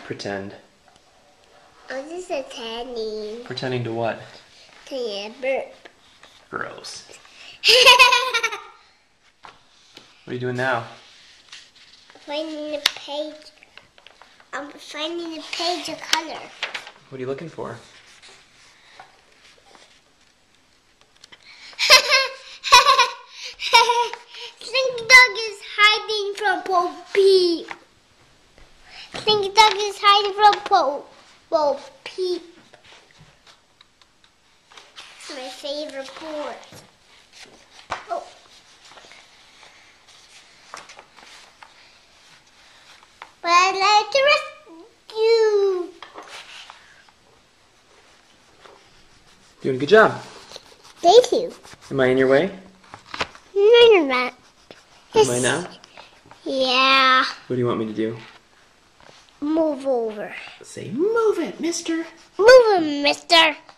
pretend? I'm just pretending. Pretending to what? To burp. Gross. What are you doing now? Finding the page. I'm finding the page of color. What are you looking for? Slinky Dog is hiding from Bo Peep. Slinky Dog is hiding from Bo Peep. It's my favorite part. Oh. But I'd like to rescue. Doing a good job. Thank you. Am I in your way? No, you're not. Am I now? Yeah. What do you want me to do? Move over. Say, move it, mister. Move it, mister.